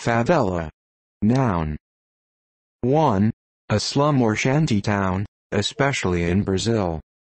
Favela. Noun. 1. A slum or shanty town, especially in Brazil.